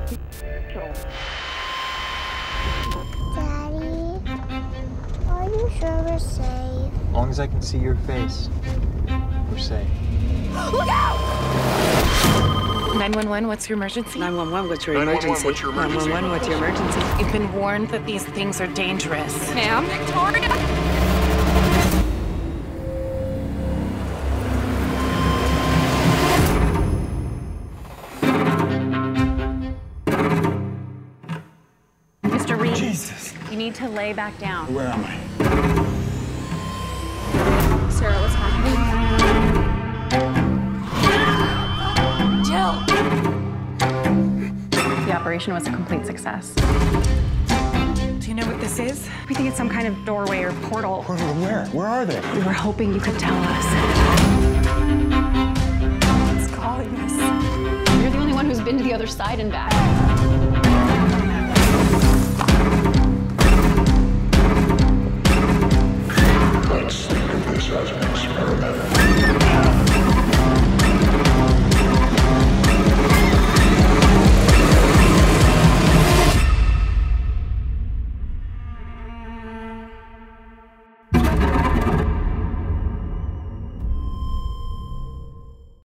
Daddy, are you sure we're safe? As long as I can see your face, we're safe. Look out! 911, what's your emergency? 911, what's your emergency? 911, what's your emergency? You've been warned that these things are dangerous. Ma'am? Victoria? Mr. Reed, Jesus. you need to lay back down. Where am I? Sarah, what's happening? Jill! The operation was a complete success. Do you know what this is? We think it's some kind of doorway or portal. Portal to where? Where are they? We were hoping you could tell us. It's calling us. You're the only one who's been to the other side and back.